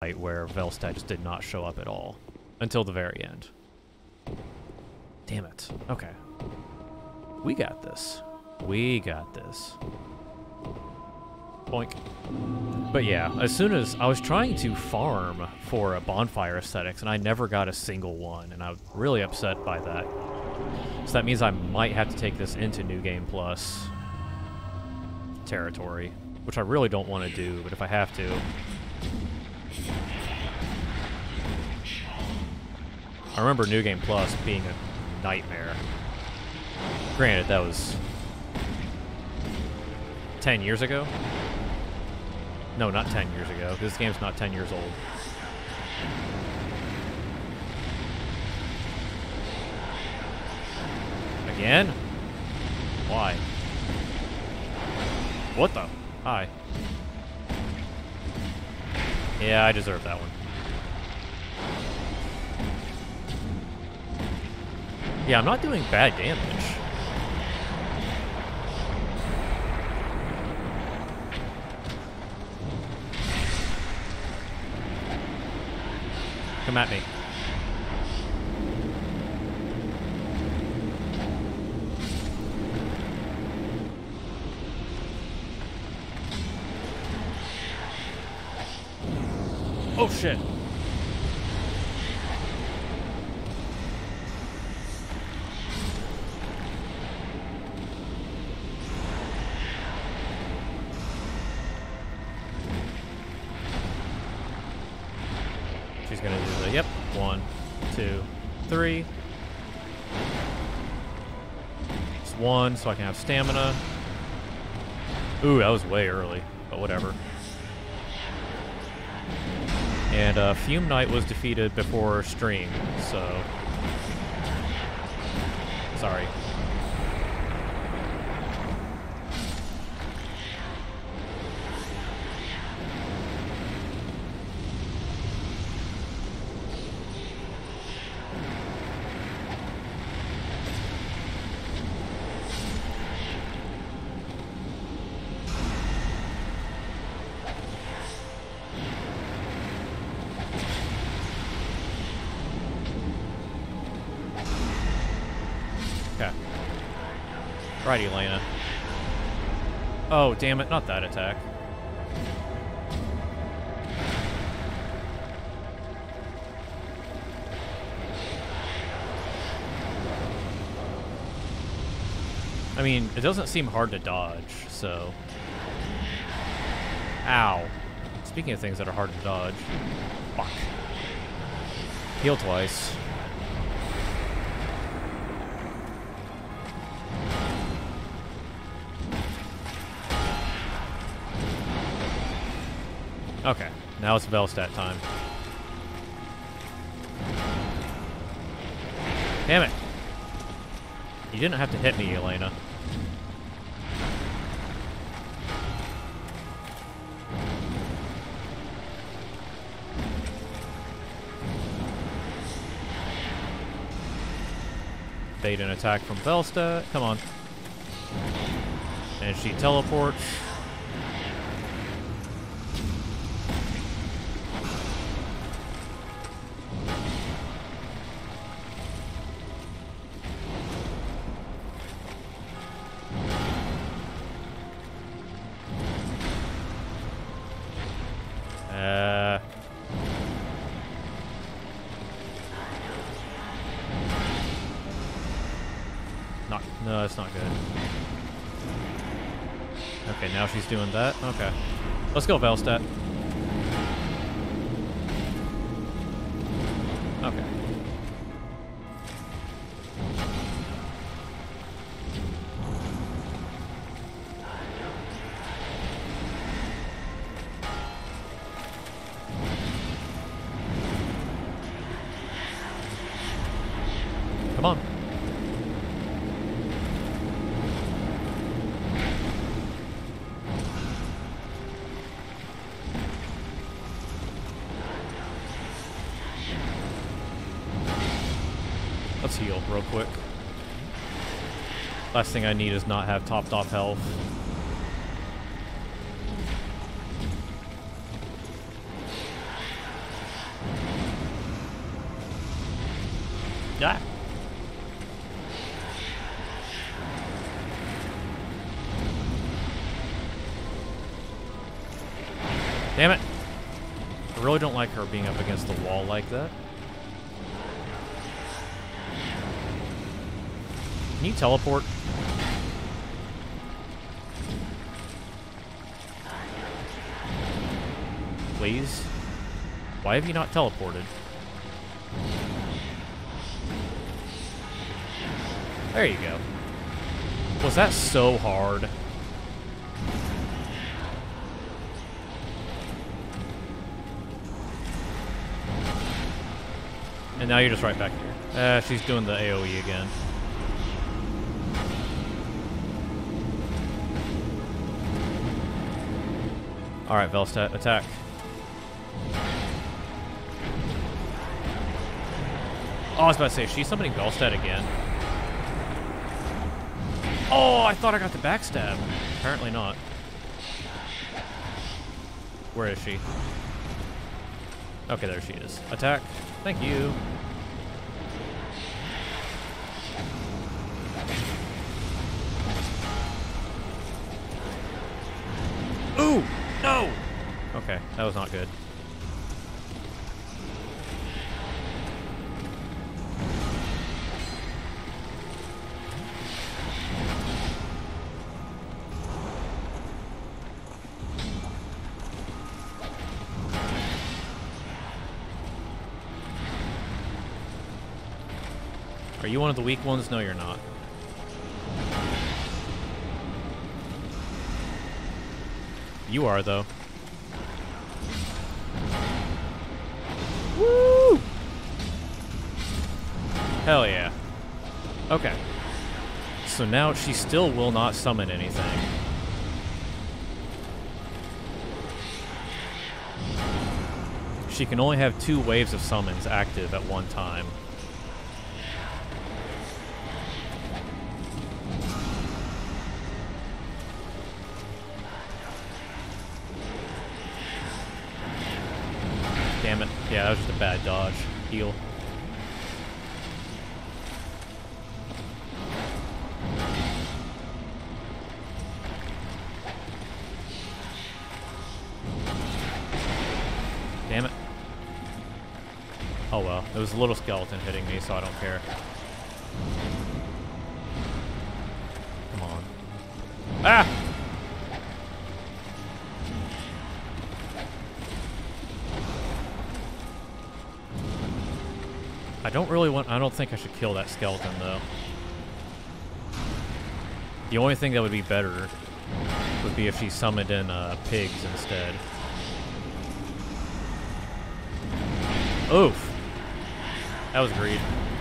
fight where Velstad just did not show up at all until the very end. Damn it. Okay. We got this. We got this. Boink. But yeah, as soon as I was trying to farm for a bonfire aesthetics, and I never got a single one, and I was really upset by that. So that means I might have to take this into New Game Plus territory, which I really don't want to do, but if I have to. I remember New Game Plus being a nightmare. Granted, that was 10 years ago? No, not 10 years ago. This game's not 10 years old. Again? Why? What the? Hi. Yeah, I deserve that one. Yeah, I'm not doing bad damage. Come at me. Oh shit. She's gonna do the, yep, 1, 2, 3. Just 1 so I can have stamina. Ooh, that was way early, but whatever. And Fume Knight was defeated before stream, so... Sorry. Right, Elana. Oh, damn it, not that attack. I mean, it doesn't seem hard to dodge, so... Ow. Speaking of things that are hard to dodge. Fuck. Heal twice. Okay, now it's Velstad time. Damn it! You didn't have to hit me, Elana. Bait an attack from Velstad. Come on. And she teleports. No, that's not good. Okay, now she's doing that. Okay. Let's go, Velstad. Okay. Come on. Let's heal real quick. Last thing I need is not have topped off health. Ah. Damn it. I really don't like her being up against the wall like that. Can you teleport? Please? Why have you not teleported? There you go. Was that so hard? And now you're just right back here. She's doing the AoE again. Alright, Velstadt, attack. Oh, I was about to say, is she summoning Velstadt again? Oh, I thought I got the backstab. Apparently not. Where is she? Okay, there she is. Attack. Thank you. Ooh! No! Okay, that was not good. Are you one of the weak ones? No, you're not. You are, though. Woo! Hell yeah. Okay. So now she still will not summon anything. She can only have 2 waves of summons active at one time. Damn it. Yeah, that was just a bad dodge. Heal. Damn it. Oh well. It was a little skeleton hitting me, so I don't care. Come on. Ah! I don't think I should kill that skeleton, though. The only thing that would be better would be if she summoned in pigs instead. Oof. That was greed.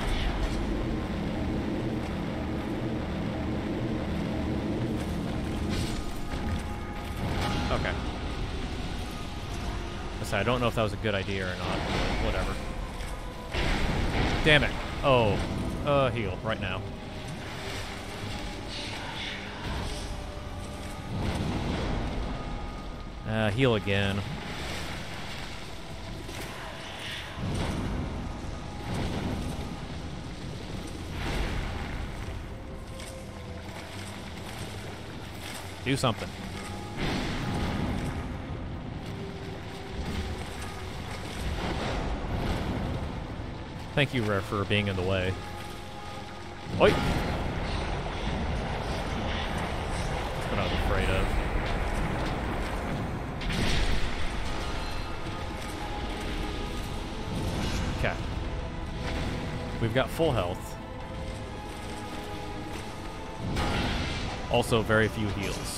Okay. I don't know if that was a good idea or not. Whatever. Damn it. Oh. Heal right now. Heal again. Do something. Thank you, Rare, for being in the way. Oi! That's what I was afraid of. Okay. We've got full health. Also, very few heals.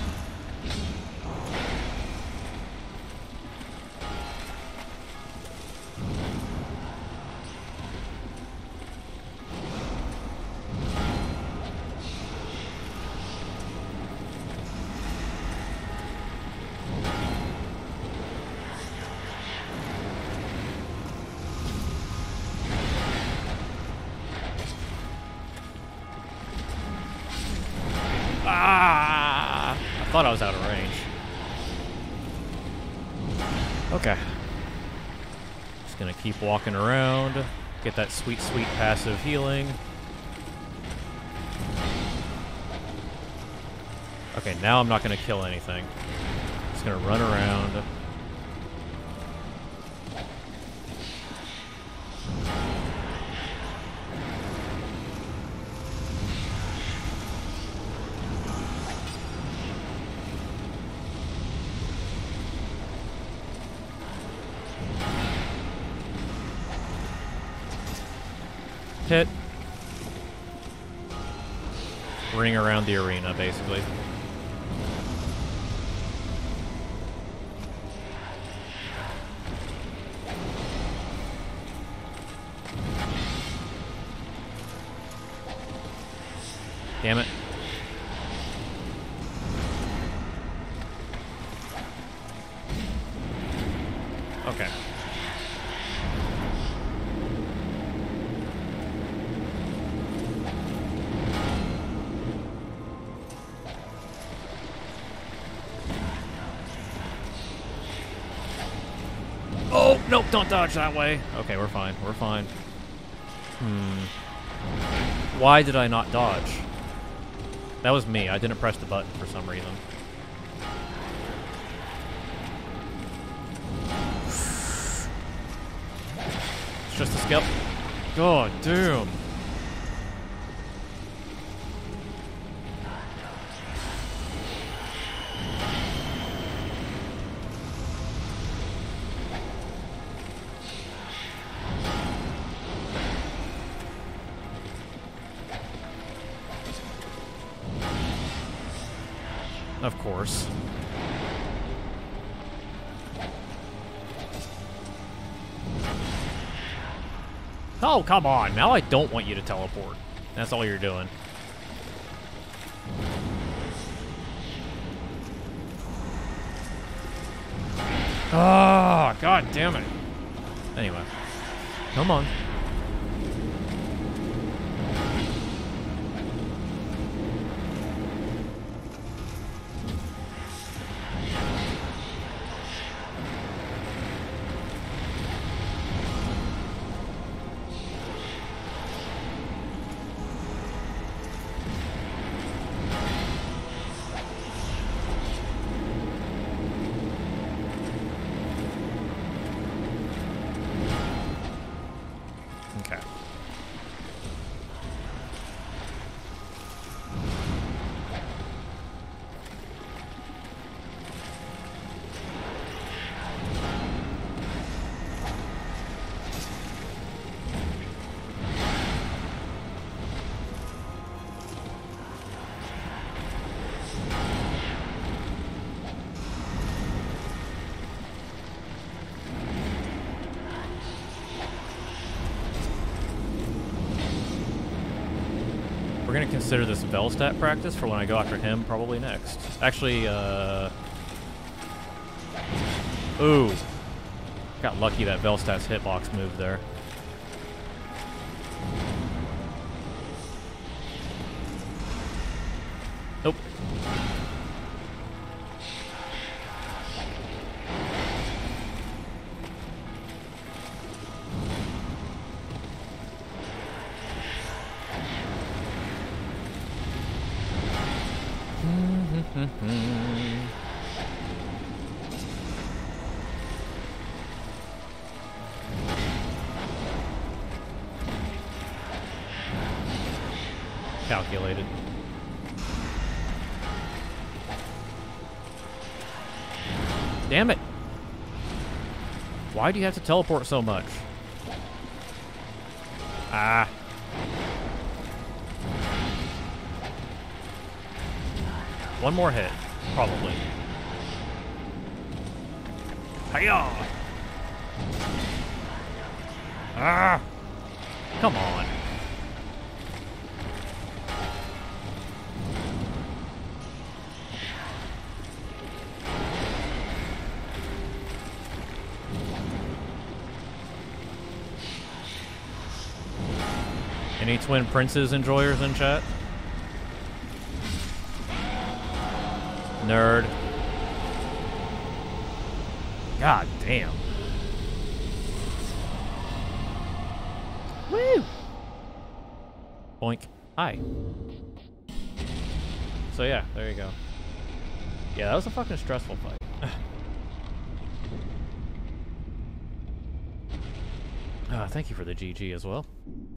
Ah! I thought I was out of range. Okay. Just gonna keep walking around. Get that sweet, sweet passive healing. Okay, now I'm not going to kill anything. Just going to run around. Hit. Ring around the arena, basically. Damn it. Okay. Oh, nope, don't dodge that way. Okay, we're fine, we're fine. Why did I not dodge? That was me. I didn't press the button for some reason. It's just a skill. God damn. Of course. Oh, come on. Now I don't want you to teleport. That's all you're doing. Ah, god damn it. Anyway. Come on. Okay. We're gonna consider this Velstat practice for when I go after him probably next. Actually, ooh. Got lucky that Velstat's hitbox moved there. Nope. Calculated. Damn it! Why do you have to teleport so much? Ah. One more hit, probably. Hiya! Ah! Come on. Any Twin Princes enjoyers in chat? Nerd. God damn. Woo! Boink. Hi. So yeah, there you go. Yeah, that was a fucking stressful fight. Thank you for the GG as well.